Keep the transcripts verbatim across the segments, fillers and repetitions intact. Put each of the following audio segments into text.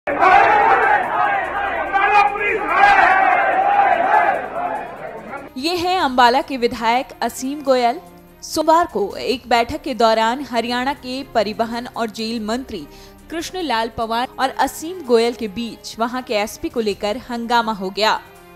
ये हैं अंबाला के विधायक असीम गोयल। सोमवार को एक बैठक के दौरान हरियाणा के परिवहन और जेल मंत्री कृष्ण लाल पंवार और असीम गोयल के बीच वहां के एसपी को लेकर हंगामा हो गया।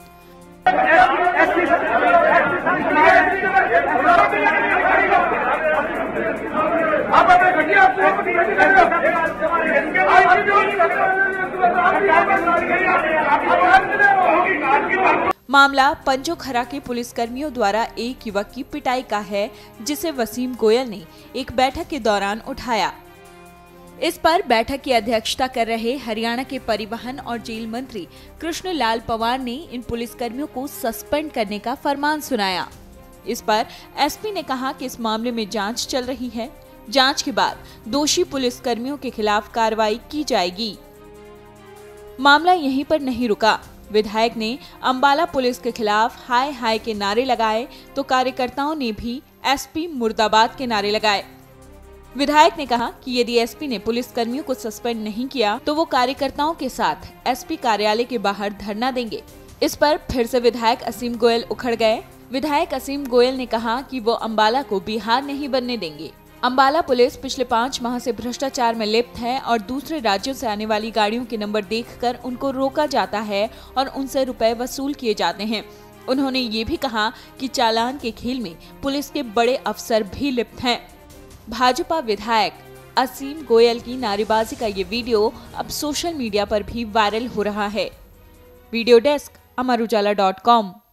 मामला पंचोखरा के पुलिसकर्मियों द्वारा एक युवक की पिटाई का है, जिसे वसीम गोयल ने एक बैठक के दौरान उठाया। इस पर बैठक की अध्यक्षता कर रहे हरियाणा के परिवहन और जेल मंत्री कृष्ण लाल पंवार ने इन पुलिसकर्मियों को सस्पेंड करने का फरमान सुनाया। इस पर एसपी ने कहा कि इस मामले में जांच चल रही है, जांच के बाद दोषी पुलिसकर्मियों के खिलाफ कार्रवाई की जाएगी। मामला यहीं पर नहीं रुका। विधायक ने अंबाला पुलिस के खिलाफ हाय हाय के नारे लगाए तो कार्यकर्ताओं ने भी एसपी मुर्दाबाद के नारे लगाए। विधायक ने कहा कि यदि एसपी ने पुलिसकर्मियों को सस्पेंड नहीं किया तो वो कार्यकर्ताओं के साथ एसपी कार्यालय के बाहर धरना देंगे। इस पर फिर से विधायक असीम गोयल उखड़ गए। विधायक असीम गोयल ने कहा कि वो अंबाला को बिहार नहीं बनने देंगे। अंबाला पुलिस पिछले पाँच माह से भ्रष्टाचार में लिप्त है और दूसरे राज्यों से आने वाली गाड़ियों के नंबर देखकर उनको रोका जाता है और उनसे रुपए वसूल किए जाते हैं। उन्होंने ये भी कहा कि चालान के खेल में पुलिस के बड़े अफसर भी लिप्त हैं। भाजपा विधायक असीम गोयल की नारेबाजी का ये वीडियो अब सोशल मीडिया पर भी वायरल हो रहा है। Video desk Amar Ujala dot com.